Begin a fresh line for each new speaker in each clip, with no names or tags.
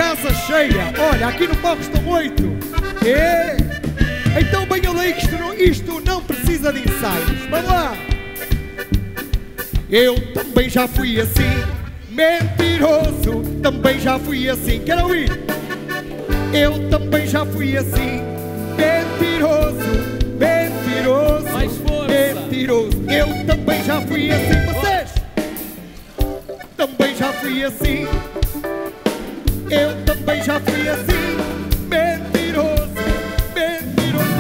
casa cheia. Olha, aqui no palco estão 8. Então venham daí que isto não precisa de ensaios. Vamos lá. Eu também já fui assim, mentiroso, também já fui assim. Quero ouvir? Eu também já fui assim, mentiroso, mentiroso,
mais força.
Mentiroso. Eu também já fui assim. Vocês? Também já fui assim. Eu também já fui assim, mentiroso, mentiroso.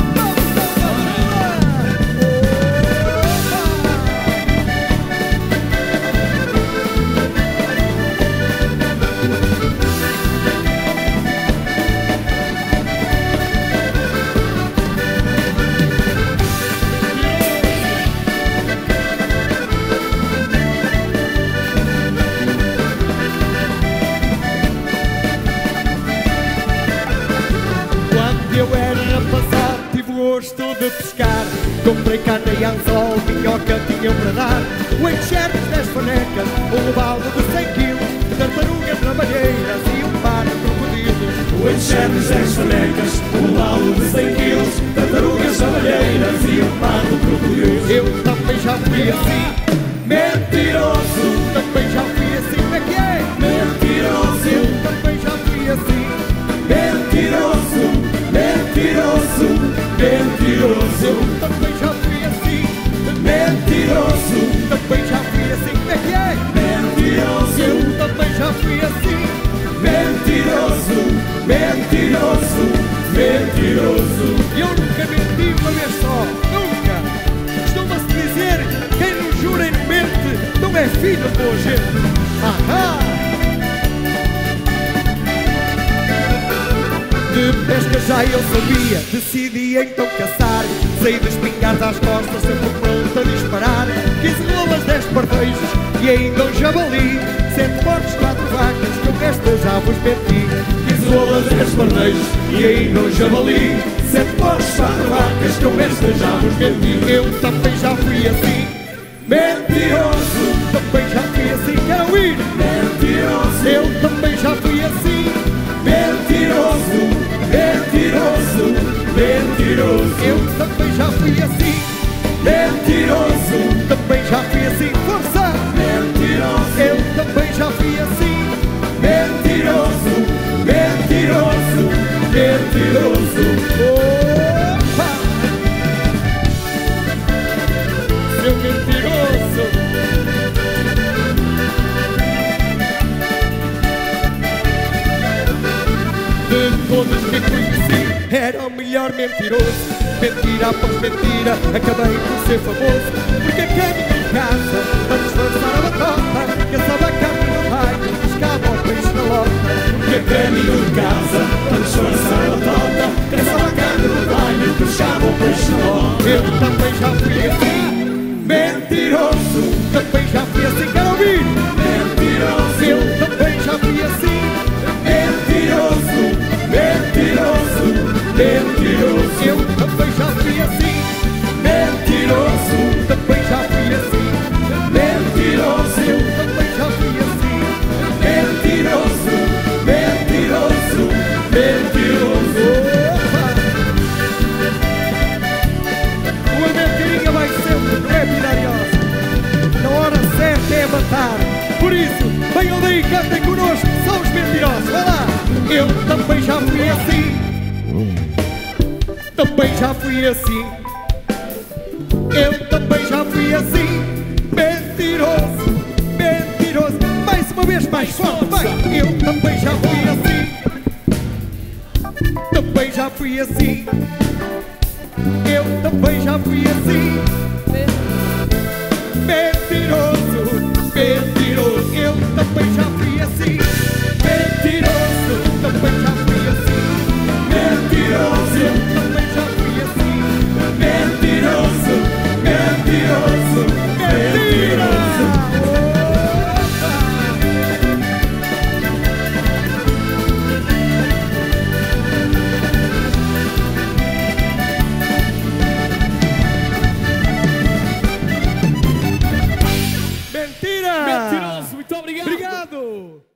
Eu era rapazado, tive o gosto de pescar. Comprei carne e anzol, minhoca tinham para dar. O enxertos 10 fanecas, um balde de 100 quilos, tartarugas ramalheiras e um par de crocodilos.
O enxertos 10 fanecas, um balde de 100 quilos, tartarugas ramalheiras e um par de crocodilos.
Eu também já fui assim,
Mentiroso,
também já fui assim. Como é que é?
mentiroso,
Eu também já fui assim,
mentiroso, mentiroso, mentiroso,
eu também já fui assim,
mentiroso,
também já fui assim. Como é que é?
mentiroso,
Eu também já fui assim,
mentiroso, mentiroso, mentiroso.
eu nunca menti uma vez só, nunca. Costuma-se dizer, quem não jura e não mente, não é filho de boa gente. Ahá! De pesca já eu sabia, decidi então caçar. Saí de espingarda às costas, sempre pronto a disparar. 15 rolas, 10 pardejos e ainda um javali. 7 porcos, 4 vacas, com esta já vos menti.
15 rolas, 10 pardeiros e ainda um javali. 7 porcos, 4 vacas, com esta já vos menti.
Eu também já fui assim,
Mentiroso,
também já fui assim. Quero ouvir?
mentiroso,
Eu também já fui assim,
mentiroso, mentiroso, mentiroso,
eu também já fui assim,
mentiroso,
também já fui assim. Força!
mentiroso,
Eu também já fui assim,
mentiroso, mentiroso, mentiroso.
opa! Seu mentiroso! De todos que conheci, era o melhor mentiroso. Mentira após mentira, acabei por ser famoso. Porque a caminho de casa, para disfarçar a batota, caçava a carne no raio, pescava o peixe na lota.
Que a caminho de casa, para disfarçar a batota, caçava a carne no banho, pescava o peixe na lota.
Eu também já fui assim,
Mentiroso,
também já fui assim. Quero ouvir?
mentiroso,
Eu também já fui assim,
mentiroso, mentiroso, mentiroso,
eu também já fui assim,
mentiroso,
também já fui assim,
mentiroso,
eu também já fui assim.
mentiroso, mentiroso, mentiroso.
Opa! Uma mentirinha vai sempre, não é vilariosa. Na hora certa é matar. Por isso, venham daí, cantem connosco, são os mentirosos. Vai lá! Eu também já fui assim, também já fui assim. Eu também já fui assim, mentiroso, mentiroso. Mais uma vez, mais forte, vai! Eu também já fui assim, também já fui assim. Eu também já fui assim, mentiroso, mentiroso. Eu também já fui assim, mentiroso, também já fui assim,
Mentiroso,
eu também já fui assim,
mentiroso, mentiroso,
mentira! Mentira!
Mentiroso, muito obrigado.
Obrigado!